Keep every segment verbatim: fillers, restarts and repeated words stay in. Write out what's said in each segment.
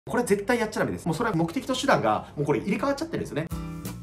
これ絶対やっちゃダメです。もうそれは目的と手段がもうこれ入れ替わっちゃってるんですよね。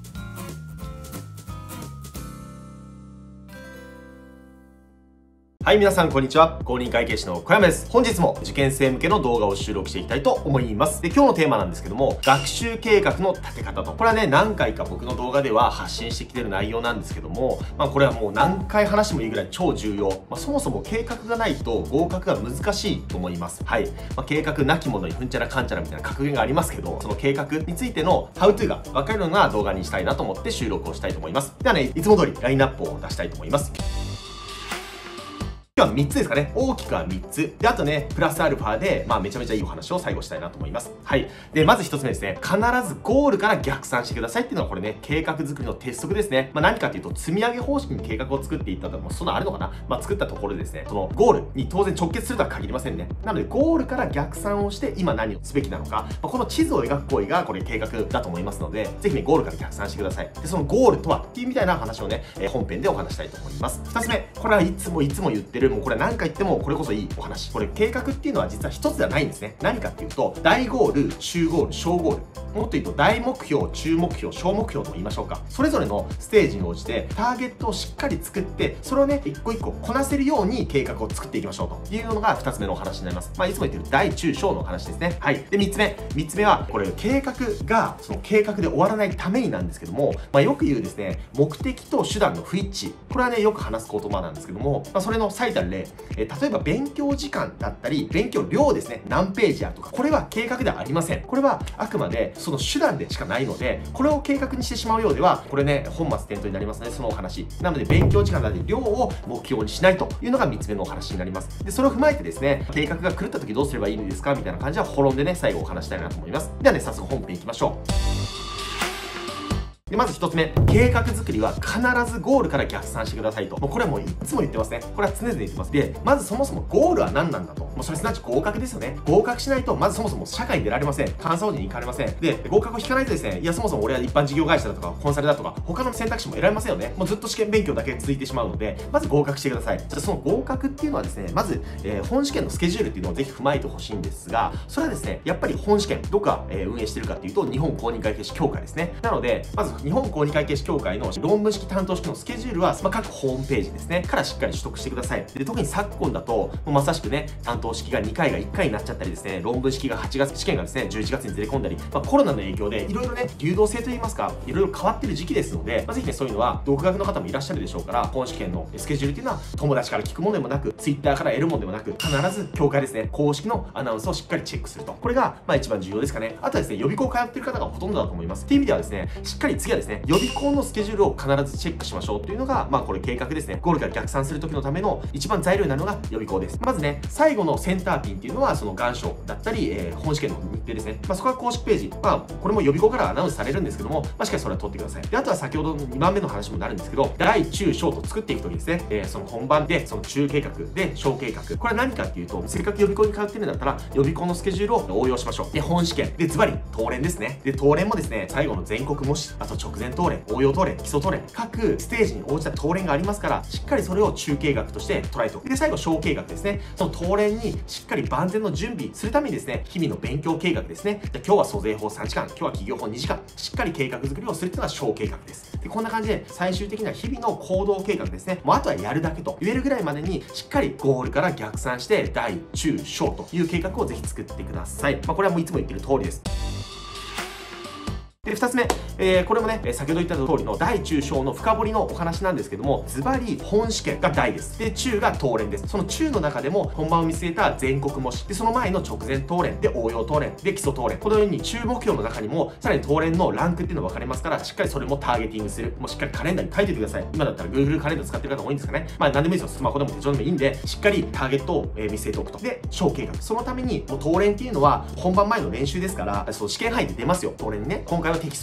はい、皆さんこんにちは。公認会計士の小山です。本日も受験生向けの動画を収録していきたいと思います。で、今日のテーマなんですけども、学習計画の立て方と。これはね、何回か僕の動画では発信してきてる内容なんですけども、まあこれはもう何回話してもいいぐらい超重要。まあそもそも計画がないと合格が難しいと思います。はい。まあ計画なきものにふんちゃらかんちゃらみたいな格言がありますけど、その計画についての ハウトゥー が分かるような動画にしたいなと思って収録をしたいと思います。ではね、いつも通りラインナップを出したいと思います。今日はみっつですかね。大きくはみっつ。で、あとね、プラスアルファで、まあ、めちゃめちゃいいお話を最後したいなと思います。はい。で、まずひとつめですね。必ずゴールから逆算してくださいっていうのがこれね、計画作りの鉄則ですね。まあ、何かっていうと、積み上げ方式に計画を作っていったと、もうそんなあるのかな。まあ、作ったところでですね、そのゴールに当然直結するとは限りませんね。なので、ゴールから逆算をして、今何をすべきなのか、まあ、この地図を描く行為がこれ計画だと思いますので、ぜひね、ゴールから逆算してください。で、そのゴールとはっていうみたいな話をね、えー、本編でお話したいと思います。ふたつめ、これはいつもいつも言ってる、もうこれ何回言ってももうこれこそいいお話。これ計画っていうのは実は一つではないんですね。何かっていうと、大ゴール、中ゴール、小ゴール。もっと言うと、大目標、中目標、小目標とも言いましょうか。それぞれのステージに応じて、ターゲットをしっかり作って、それをね、一個一個こなせるように計画を作っていきましょうというのが二つ目のお話になります。まあ、いつも言ってる大中小の話ですね。はい。で、三つ目。三つ目は、これ、計画が、その計画で終わらないためになんですけども、まあ、よく言うですね、目的と手段の不一致。これはね、よく話す言葉なんですけども、まあ、それの最たる例、えー、例えば勉強時間だったり、勉強量ですね、何ページやとか、これは計画ではありません。これはあくまでその手段でしかないので、これを計画にしてしまうようでは、これね、本末転倒になりますので、そのお話。なので、勉強時間だったり、量を目標にしないというのがみっつめのお話になります。で、それを踏まえてですね、計画が狂った時どうすればいいんですかみたいな感じは、滅んでね、最後お話したいなと思います。ではね、早速本編いきましょう。で、まず一つ目。計画作りは必ずゴールから逆算してくださいと。もうこれはもういつも言ってますね。これは常々言ってます。で、まずそもそもゴールは何なんだと。もうそれすなわち合格ですよね。合格しないと、まずそもそも社会に出られません。監査法人に行かれません。で、合格を引かないとですね、いや、そもそも俺は一般事業会社だとか、コンサルだとか、他の選択肢も得られませんよね。もうずっと試験勉強だけ続いてしまうので、まず合格してください。じゃあその合格っていうのはですね、まず、えー、本試験のスケジュールっていうのをぜひ踏まえてほしいんですが、それはですね、やっぱり本試験、どこが、えー、運営してるかっていうと、日本公認会計士協会ですね。なので、まず日本公認会計士協会の論文式担当式のスケジュールは、まあ、各ホームページですね、からしっかり取得してください。で、特に昨今だと、もうまさしくね、担当式がにかいがいっかいになっちゃったりですね、論文式がはちがつ、試験がですね、じゅういちがつにずれ込んだり、まあ、コロナの影響で、いろいろね、流動性といいますか、いろいろ変わってる時期ですので、まあ、ぜひね、そういうのは、独学の方もいらっしゃるでしょうから、本試験のスケジュールっていうのは、友達から聞くものでもなく、Twitter から得るものでもなく、必ず協会ですね、公式のアナウンスをしっかりチェックすると。これが、まあ一番重要ですかね。あとはですね、予備校通ってる方がほとんどだと思います。っていう意味ではですね、しっかり次はですね、予備校のスケジュールを必ずチェックしましょうっていうのが、まあこれ計画ですね。ゴールから逆算する時のための一番材料になるのが予備校です。まずね、最後のセンターピンっていうのは、その願書だったり、えー、本試験の日程ですね。まあそこは公式ページ。まあこれも予備校からアナウンスされるんですけども、まあしっかりそれは取ってください。で、あとは先ほどのにばんめの話もなるんですけど、大中小と作っていくときですね、えー、その本番で、その中計画で小計画。これは何かっていうと、せっかく予備校に通ってるんだったら、予備校のスケジュールを応用しましょう。で、本試験。で、ズバリ、答練ですね。で、答練もですね、最後の全国模試、あと直前答練、応用答練、基礎答練、各ステージに応じた答練がありますから、しっかりそれを中計画として捉えておく。で、最後、小計画ですね。その答練にしっかり万全の準備するためにですね、日々の勉強計画ですね。で、今日は租税法さんじかん、今日は企業法にじかん、しっかり計画作りをするっていうのが小計画です。で、こんな感じで、最終的には日々の行動計画ですね。もうあとはやるだけと言えるぐらいまでに、しっかりゴールから逆算して、大、中、小という計画をぜひ作ってください。まあ、これはもういつも言ってる通りです。で、二つ目、えー、これもね、先ほど言った通りの大中小の深掘りのお話なんですけども、ズバリ本試験が大です。で、中が答練です。その中の中でも本番を見据えた全国模試。で、その前の直前答練。で、応用答練。で、基礎答練。このように中目標の中にも、さらに答練のランクっていうのが分かれますから、しっかりそれもターゲティングする。もうしっかりカレンダーに書いておいてください。今だったら Google カレンダー使ってる方多いんですかね。まあ、何でもいいですよ。スマホでも手帳でもいいんで、しっかりターゲットを見据えておくと。で、小計画。そのために、もう答練っていうのは本番前の練習ですから、その試験範囲で出ますよ。答練にね。今回はテキストいちから出ます。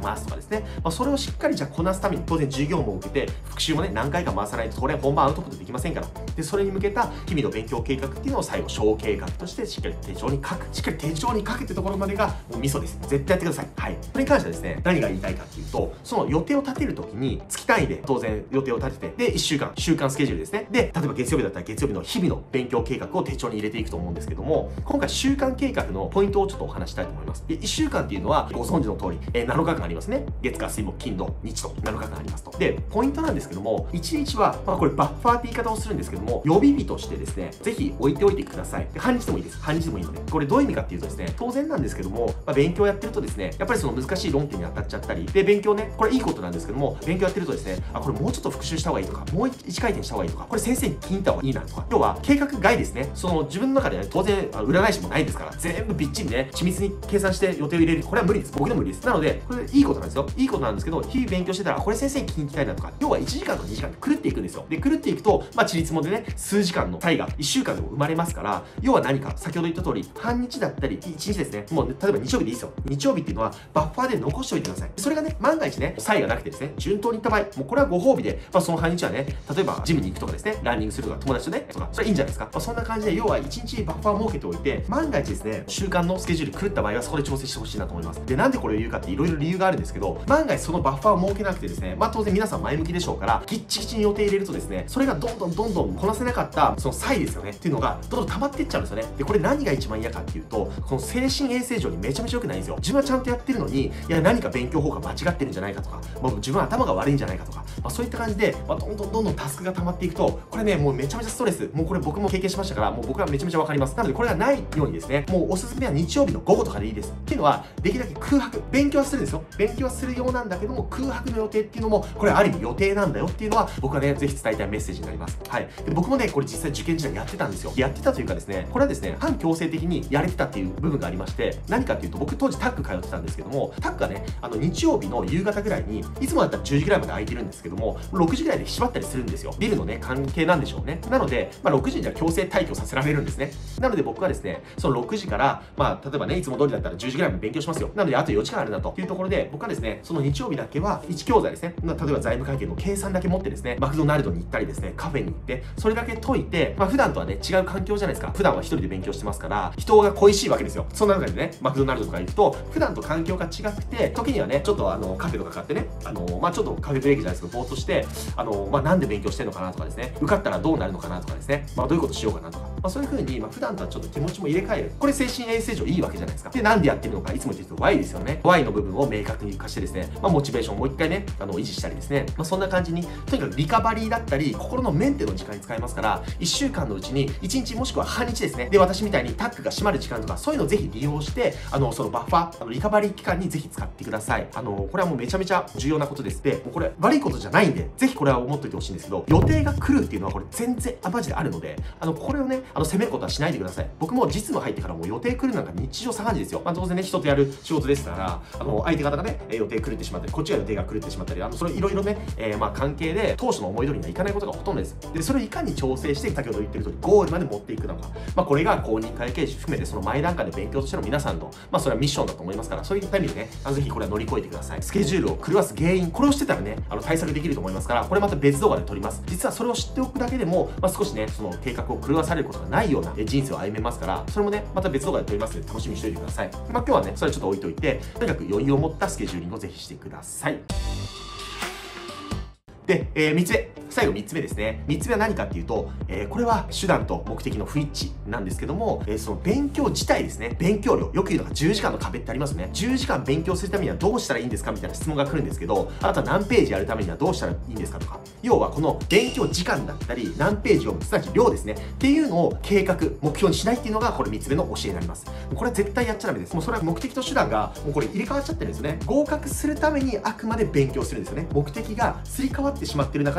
ますとかですね、まあ、それをしっかりじゃあこなすために当然授業も受けて、復習もね、何回か回さないと、これ本番アウトプットできませんから。で、それに向けた日々の勉強計画っていうのを最後、小計画としてしっかり手帳に書く。しっかり手帳に書くってところまでがもうミソです。絶対やってください。はい。それに関してはですね、何が言いたいかっていうと、その予定を立てるときに、月単位で当然予定を立てて、で、いっしゅうかん、週間スケジュールですね。で、例えば月曜日だったら月曜日の日々の勉強計画を手帳に入れていくと思うんですけども、今回週間計画のポイントをちょっとお話したいと思います。で、いっしゅうかんっていうのは、ご存知の通り、えー、なのかかんありますね。月火水木金土日となのかかんありますと。で、ポイントなんですけども、いちにちは、まあこれバッファーって言い方をするんですけども、予備日としてですね、ぜひ置いておいてください。で、半日でもいいです。半日でもいいので。これどういう意味かっていうとですね、当然なんですけども、まあ、勉強やってるとですね、やっぱりその難しい論点に当たっちゃったり、で、勉強ね、これいいことなんですけども、勉強やってるとですね、あ、これもうちょっと復習した方がいいとか、もう一回転した方がいいとか、これ先生に聞いた方がいいなとか、要は計画外ですね。その自分の中でね、当然、占い師もないですから、全部びっちりね、緻密に計算して予定を入れる。これは無理です。僕でも無理です。なので、これいいことなんですよ。いいことなんですけど、日々勉強してたら、これ先生に聞きたいなとか、要はいちじかんとかにじかんで狂っていくんですよ。で、狂っていくと、まあ、ちりつもでね、数時間の差異がいっしゅうかんでも生まれますから、要は何か、先ほど言った通り、半日だったり、いちにちですね。もう、ね、例えば日曜日でいいですよ。日曜日っていうのは、バッファーで残しておいてください。それがね、万が一ね、差異がなくてですね、順当にいった場合、もうこれはご褒美で、まあ、その半日はね、例えば、ジムに行くとかですね、ランニングするとか、友達とね、とか、それいいんじゃないですか。まあ、そんな感じで、要はいちにちバッファーを設けておいて、万が一ですね、週間のスケジュール狂った場合は、そこで調整してほしいなと思います。で、なんでこれを言うかって、いろいろ理由があるんですけど、万が一そのバッファーを設けなくてですね、まあ、当然皆さん前向きでしょうから、ぎっちぎちに予定入れるとですね、それがどんどんどんどんこなせなかった、その差異ですよね、っていうのが、どんどん溜まっていっちゃうんですよね。で、これ何が一番嫌かっていうと、この精神衛生上にめちゃめちゃ良くないんですよ。自分はちゃんとやってるのに、いや、何か勉強法が間違ってるんじゃないかとか、もう自分は頭が悪いんじゃないかとか、まあ、そういった感じで、まあ、どんどんどんどんタスクが溜まっていくと、これね、もうめちゃめちゃストレス、もうこれ僕も経験しましたから、もう僕はめちゃめちゃわかります。なので、これがないようにですね、もうおすすめは日曜日の午後とかでいいです。っていうのは、できるだけ空白、勉強はするんですよ。勉強はするようなんだけども、空白の予定っていうのも、これある意味予定なんだよっていうのは、僕はね、ぜひ伝えたいメッセージになります。はい。で、僕もね、これ実際受験時代やってたんですよ。やってたというかですね、これはですね、反強制的にやれてたっていう部分がありまして、何かっていうと、僕当時タッグ通ってたんですけども、タッグがね、あの、日曜日の夕方ぐらいに、いつもだったらじゅうじぐらいまで空いてるんですけども、ろくじぐらいで縛ったりするんですよ。ビルのね、関係なんでしょうね。なので、まあ、ろくじには強制退去させられるんですね。なので僕はですね、そのろくじから、まあ、例えばね、いつも通りだったらじゅうじぐらいまで勉強しますよ。なので、あとよじかんあるなというところで、僕はですね、その日曜日だけはいち教材ですね、例えば財務会計の計算だけ持ってですね、マクドナルドに行ったりですね、カフェに行って、それだけ解いて、まあ、普段とはね、違う環境じゃないですか。普段は一人で勉強してますから、人が恋しいわけですよ。そんな中でね、マクドナルドとか行くと、普段と環境が違くて、時にはね、ちょっとあの、カフェとか買ってね、あの、まあ、ちょっとカフェブレーキじゃないですけど、ぼーっとして、あの、まあ、なんで勉強してんのかなとかですね、受かったらどうなるのかなとかですね、まあ、どういうことしようかなとか、まあ、そういう風に、まあ、普段とはちょっと気持ちも入れ替える。これ精神衛生上いいわけじゃないですか。で、なんでやってるのか、いつも言ってると ワイ ですよね。ワイ の部分を明確に化してですね、まあ、モチベーションをもう一回ね、あの、維持したりですね、まあ、そんな感じに、とにかくリカバリーだったり、心のメンテの時間に使えますから、いっしゅうかんのうちにいちにちもしくは半日ですね。で、私みたいにタッグが閉まる時間とか、そういうのをぜひ利用して、あの、そのバッファー、あの、リカバリー期間にぜひ使ってください。あの、これはもうめちゃめちゃ重要なことです。で、もうこれ悪いことじゃないんで、ぜひこれは思っといてほしいんですけど、予定が来るっていうのはこれ全然、あ、マジであるので、あの、これをね、あの、責めることはしないでください。僕も実務入ってからもう予定来るなんか日常茶飯事ですよ。まあ、当然ね、人とやる仕事ですから、あの、相手方がね、予定狂ってしまったり、こっちが予定が狂ってしまったり、あの、それいろいろね、えー、まあ、関係で、当初の思い通りにはいかないことがほとんどです。で、それをいかに調整して、先ほど言ってる通り、ゴールまで持っていくのか。まあ、これが公認会計士含めて、その前段階で勉強としての皆さんの、まあ、それはミッションだと思いますから、そういった意味でね、あの、ぜひこれは乗り越えてください。スケジュールを狂わす原因、これをしてたらね、あの、対策できると思いますから、これまた別動画で撮ります。実はそれを知っておくだけでも、まあ、少しね、その計画を狂わされることがないような人生を歩めますから、それもね、また別動画で撮りますので、楽しみにしておいてください。まあ、今日はね、それちょっと置いといて、とにかく余裕を持ったスケジューリングをぜひしてください。で、えー、みっつめ。最後みっつめですね。みっつめは何かっていうと、えー、これは手段と目的の不一致なんですけども、えー、その勉強自体ですね。勉強量。よく言うのがじゅうじかんの壁ってありますよね。じゅうじかん勉強するためにはどうしたらいいんですかみたいな質問が来るんですけど、あなた何ページやるためにはどうしたらいいんですかとか。要はこの勉強時間だったり、何ページ読む、すなわち量ですね。っていうのを計画、目標にしないっていうのが、これみっつめの教えになります。これは絶対やっちゃダメです。もうそれは目的と手段が、もうこれ入れ替わっちゃってるんですよね。合格するためにあくまで勉強するんですよね。目的がすり替わってしまってる中で、これ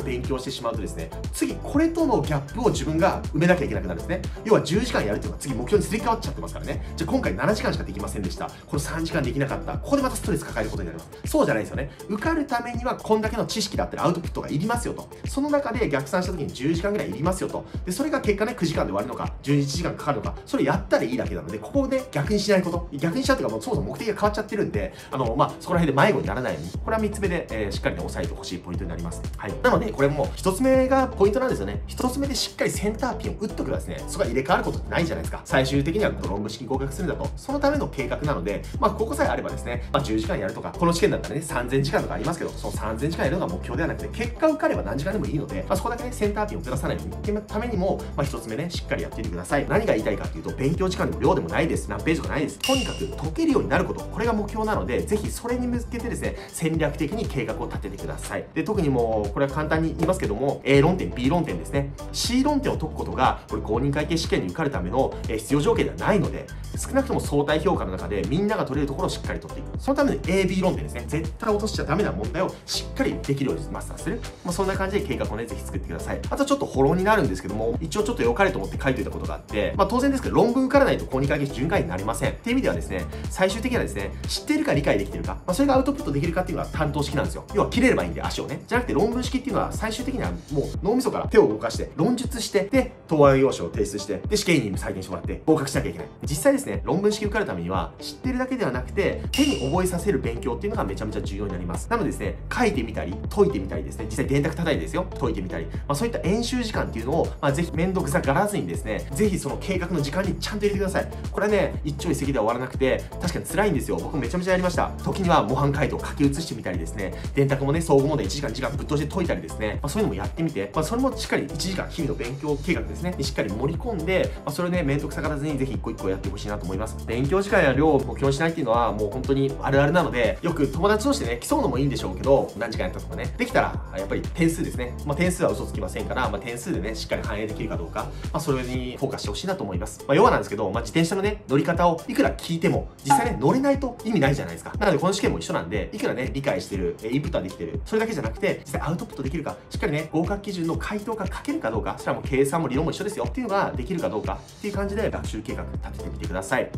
勉強してしまうとですね、次これとのギャップを自分が埋めなきゃいけなくなるんですね。要はじゅうじかんやるっていうのは次目標にすり替わっちゃってますからね。じゃあ今回ななじかんしかできませんでした。このさんじかんできなかった。ここでまたストレス抱えることになります。そうじゃないですよね。受かるためにはこんだけの知識だったりアウトプットがいりますよと。その中で逆算した時にじゅうじかんぐらいいりますよと。で、それが結果ね、くじかんで終わるのか、じゅういちじかんかかるのか、それやったらいいだけなので、ここで逆にしないこと。逆にしちゃうというか、もうそもそも目的が変わっちゃってるんで、あの、まあ、そこら辺で迷子にならないように、これはみっつめで、えー、しっかりね、押さえてほしいポイントになります。はい。なので、これもひとつめがポイントなんですよね。ひとつめでしっかりセンターピンを打っとけばですね、そこが入れ替わることってないじゃないですか。最終的には論文式合格するんだと。そのための計画なので、まあ、ここさえあればですね、まあ、じゅうじかんやるとか、この試験だったらね、さんぜんじかんとかありますけど、そのさんぜんじかんやるのが目標ではなくて、結果受かれば何時間でもいいので、まあ、そこだけね、センターピンをずらさないようにっていうためにも、まあ、ひとつめね、しっかりやってみてください。何が言いたいかっていうと、勉強時間でも量でもないです。何ページとかないです。とにかく解けるようになること、これが目標なので、ぜひそれに向けてですね、戦略的に計画を立ててください。で、特にもう、これは簡単に言いますけども、A 論点、B 論点ですね。C 論点を解くことが、これ公認会計試験に受かるための必要条件ではないので、少なくとも相対評価の中でみんなが取れるところをしっかり取っていく。そのために エービー 論点ですね。絶対落としちゃダメな問題をしっかりできるようにマスターする。まあ、そんな感じで計画をね、ぜひ作ってください。あとちょっとフォローになるんですけども、一応ちょっと良かれと思って書いておいたことがあって、まあ当然ですけど、論文受からないと公認会計士準会員になれません。っていう意味ではですね、最終的にはですね、知っているか理解できているか、まあ、それがアウトプットできるかっていうのは担当式なんですよ。要は切れればいいんで、足をね。じゃなくて論文式っていうのは最終的にはもう脳みそから手を動かして、論述して、で、答案用紙を提出して、で、試験員に採点してもらって合格しなきゃいけない。実際ですね、論文式受かるためには、知ってるだけではなくて、手に覚えさせる勉強っていうのがめちゃめちゃ重要になります。なのでですね、書いてみたり、解いてみたりですね、実際電卓叩いてですよ、解いてみたり、まあ、そういった演習時間っていうのを、まあ、ぜひ面倒くさがらずにですね、ぜひその計画の時間にちゃんと入れてください。これはね、一朝一夕では終わらなくて、確かに辛いんですよ。僕もめちゃめちゃやりました。時には模範解答を書き写してみたりですね、電卓もね、総合問題いちじかん、にじかんぶっ通して解いたりですね、まあ、そういうのもやってみて、まあ、それもしっかりいちじかん、日々の勉強計画ですね、にしっかり盛り込んで、まあ、それをね、面倒くさがらずにぜひ一個一個やってほしいなと思います。勉強時間や量を目標にしないっていうのは、もう本当にあるあるなので、よく友達同士でね、競うのもいいんでしょうけど、何時間やったとかね、できたら、やっぱり点数ですね。まあ、点数は嘘つきませんから、まあ、点数でね、しっかり反映できるかどうか、まあ、それにフォーカスしてほしいなと思います。まあ、要はなんですけど、まあ、自転車のね、乗り方をいくら聞いても、実際ね、乗れないと意味ないじゃないですか。なので、この試験も一緒なんで、いくらね、理解してる、インプットはできてる、それだけじゃなくて、実際アウトプットできるか、しっかりね、合格基準の回答が書けるかどうか、それはもう計算も理論も一緒ですよっていうのができるかどうかっていう感じで、学習計画立ててみてください。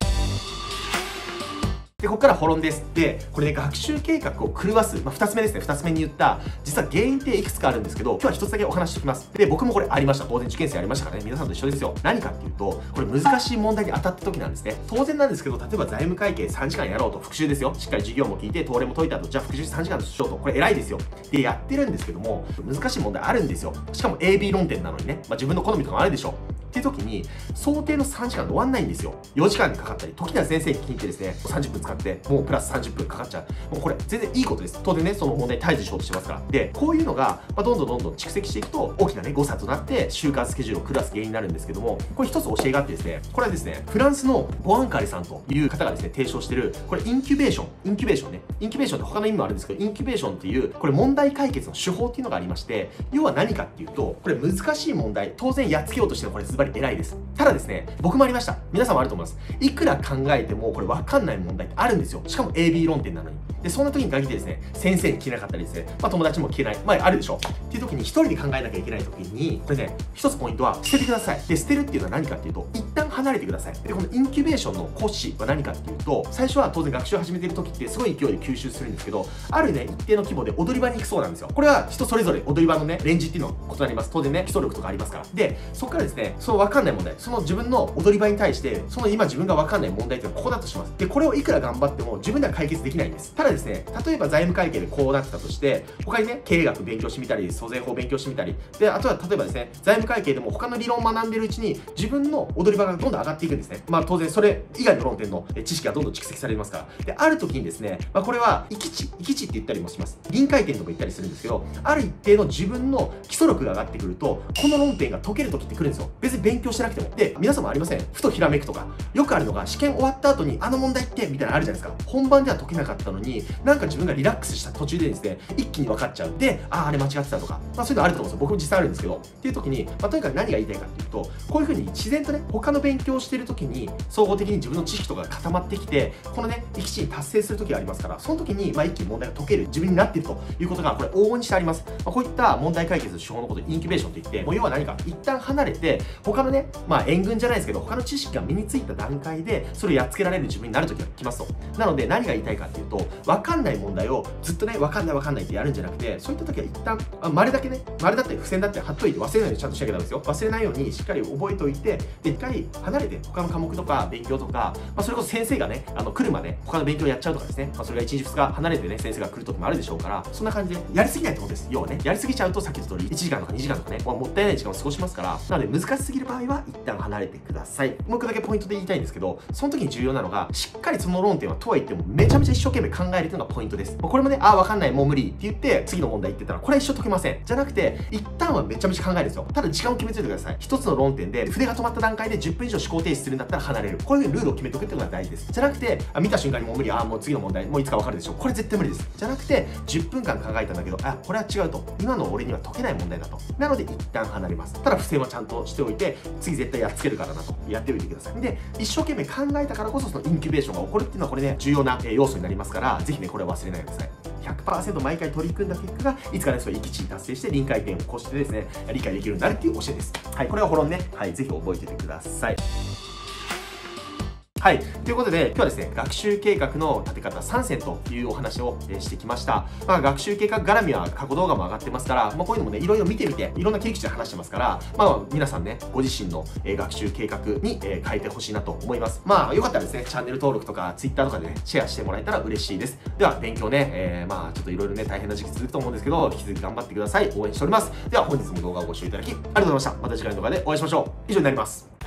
で、ここから本論です。で、これね、学習計画を狂わす、まあ、ふたつめですね、ふたつめに言った、実は原因っていくつかあるんですけど、今日はひとつだけお話しておきます。で、僕もこれありました。当然受験生ありましたからね、皆さんと一緒ですよ。何かっていうと、これ難しい問題に当たった時なんですね。当然なんですけど、例えば財務会計さんじかんやろうと、復習ですよ。しっかり授業も聞いて、答練も解いた後、じゃあ復習さんじかんとしようと、これ偉いですよ。で、やってるんですけども、難しい問題あるんですよ。しかも エービー 論点なのにね、まあ、自分の好みとかもあるでしょ。っていう時に、想定のさんじかんで終わんないんですよ。よじかんでかかったり、時には先生に聞いてですね、さんじゅっぷん使って、もうプラスさんじゅっぷんかかっちゃう。もうこれ、全然いいことです。当然ね、その問題に対峙しようとしてますから。で、こういうのが、まあ、どんどんどんどん蓄積していくと、大きなね、誤差となって、就活スケジュールを下す原因になるんですけども、これ一つ教えがあってですね、これはですね、フランスのボアンカレさんという方がですね、提唱してる、これインキュベーション、インキュベーションね、インキュベーションって他の意味もあるんですけど、インキュベーションっていう、これ問題解決の手法っていうのがありまして、要は何かっていうと、これ難しい問題、当然やっつけようとしてもこれズバリ偉いです。ただですね、僕もありました。皆さんもあると思います。いくら考えてもこれ分かんない問題ってあるんですよ。しかも エービー 論点なのに。で、そんな時に限ってですね、先生に聞けなかったりですね、まあ友達も聞けない。まああるでしょ。っていう時に一人で考えなきゃいけない時に、これね、一つポイントは捨ててください。で、捨てるっていうのは何かっていうと、一旦離れてください。で、このインキュベーションの骨子は何かっていうと、最初は当然学習を始めてる時ってすごい勢いで吸収するんですけど、あるね、一定の規模で踊り場に行くそうなんですよ。これは人それぞれ踊り場のね、レンジっていうのことになります。当然ね、基礎力とかありますから。で、そこからですね、その分かんない問題、その自分の踊り場に対して、その今自分が分かんない問題っていうのはここだとします。で、これをいくら頑張っても自分では解決できないんです。ただですね、例えば財務会計でこうなってたとして、他にね、経営学勉強してみたり、租税法勉強してみたり、で、あとは例えばですね、財務会計でも他の理論を学んでるうちに、自分の踊り場がどんどん上がっていくんですね。まあ当然それ以外の論点の知識がどんどん蓄積されますから。で、ある時にですね、まあこれは、行き地、行き地って言ったりもします。臨界点とも言ったりするんですけど、ある一定の自分の基礎力が上がってくると、この論点が解ける時って来るんですよ。別に勉強してなくても。で、皆さんもありません？ふとひらめくとか。よくあるのが、試験終わった後に、あの問題ってみたいなのあるじゃないですか。本番では解けなかったのに、なんか自分がリラックスした途中でですね、一気に分かっちゃう。で、ああ、あれ間違ってたとか。まあそういうのあると思うんですよ。僕も実際あるんですけど。っていう時に、まあとにかく何が言いたいかっていうと、こういう風に自然とね、他の勉強をしてる時に、総合的に自分の知識とかが固まってきて、このね、域値に達成する時がありますから、その時に、まあ一気に問題が解ける自分になっているということが、これ往々にしてあります。まあ、こういった問題解決の手法のことをインキュベーションといって、もう要は何か、一旦離れて、他のね、まあ援軍じゃないですけど、他の知識が身についた段階で、それをやっつけられる自分になる時が来ますと。なので、何が言いたいかっていうと、わかんない問題をずっとね、わかんないわかんないってやるんじゃなくて、そういった時は一旦、あ丸だけね、丸だって付箋だって貼っといて忘れないようにちゃんとしなきゃダメですよ。忘れないようにしっかり覚えておいて、で、一回離れて、他の科目とか勉強とか、まあ、それこそ先生がね、あの、来るまで他の勉強やっちゃうとかですね、まあ、それがいちにちふつか離れてね、先生が来る時もあるでしょうから、そんな感じで、やりすぎないってことです。要はね、やりすぎちゃうと、さっき言った通り、いちじかんとかにじかんとかね、まあ、もったいない時間を過ごしますから、なので難しすぎる場合は、一旦離れてください。もう一個だけポイントで言いたいんですけど、その時に重要なのが、しっかりその論点はとは言っても、めちゃめちゃ一生懸命考えるというのがポイントです。これもね、ああ、わかんない、もう無理って言って、次の問題言ってたら、これは一生解けません。じゃなくて、一旦はめちゃめちゃ考えるんですよ。ただ時間を決めておいてください。一つの論点で、筆が止まった段階でじゅっぷん以上思考停止するんだったら離れる。こういう風にルールを決めておくっていうのが大事です。じゃなくて、あ見た瞬間にもう無理、ああ、もう次の問題、もういつかわかるでしょ。これ絶対無理です。じゃなくて、じゅっぷんかん考えたんだけど、あ、これは違うと。今の俺には解けない問題だと。なので、一旦離れます。ただ、付箋はちゃんとしておいて、次絶対やっつけるからなと。やっておいてください。で、一生懸命考えたからこそ、そのインキュベーションが起こるっていうのは、これね、重要な要素になりますから、ぜひね、これは忘れないでください。ひゃくパーセント 毎回取り組んだ結果が、いつかね、そういう域値に達成して臨界点を越してですね、理解できるようになるっていう教えです。はい、これはホロンね、はい、ぜひ覚えておいてください。はい。ということで、今日はですね、学習計画の立て方さんせんというお話をしてきました。まあ、学習計画絡みは過去動画も上がってますから、まあ、こういうのもね、いろいろ見てみて、いろんな切り口で話してますから、まあ、皆さんね、ご自身の学習計画に変えてほしいなと思います。まあ、よかったらですね、チャンネル登録とか、Twitter とかでね、シェアしてもらえたら嬉しいです。では、勉強ね、えー、まあ、ちょっといろいろね、大変な時期続くと思うんですけど、引き続き頑張ってください。応援しております。では、本日も動画をご視聴いただき、ありがとうございました。また次回の動画でお会いしましょう。以上になります。